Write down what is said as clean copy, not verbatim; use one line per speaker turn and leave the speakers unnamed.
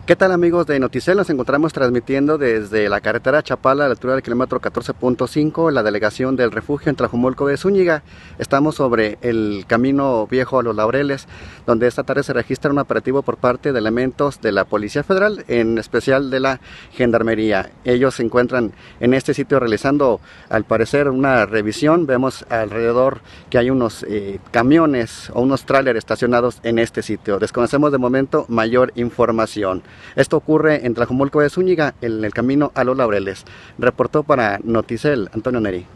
¿Qué tal, amigos de Noticel? Nos encontramos transmitiendo desde la carretera Chapala a la altura del kilómetro 14.5, la delegación del refugio en Tlajumulco de Zúñiga. Estamos sobre el camino viejo a Los Laureles, donde esta tarde se registra un operativo por parte de elementos de la Policía Federal, en especial de la Gendarmería. Ellos se encuentran en este sitio realizando, al parecer, una revisión. Vemos alrededor que hay unos camiones o unos tráileres estacionados en este sitio. Desconocemos de momento mayor información. Esto ocurre en Tlajumulco de Zúñiga, en el camino a Los Laureles. Reportó para Noticel, Antonio Neri.